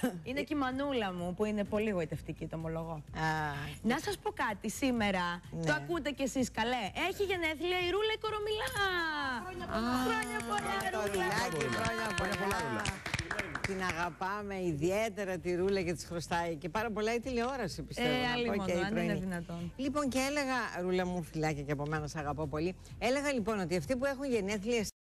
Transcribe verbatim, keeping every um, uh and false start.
Είναι και η μανούλα μου που είναι πολύ γοητευτική, το ομολογώ. Α, να σας πω κάτι σήμερα. Ναι. Το ακούτε κι εσείς καλέ. Έχει γενέθλια η Ρούλα η Κορομιλά. Χρόνια πολλά, το Ρούλα. Ρουλάκι, χρόνια πολλά. Την αγαπάμε ιδιαίτερα τη Ρούλα και της χρωστάει και πάρα πολλά η τηλεόραση, πιστεύω. Ε, να άλλη πω, μόνο, και η αν πρωινή. είναι δυνατόν. Λοιπόν, και έλεγα, Ρούλα μου, φιλάκια και από μένα, σ' αγαπώ πολύ. Έλεγα λοιπόν ότι αυτοί που έχουν γενέθλια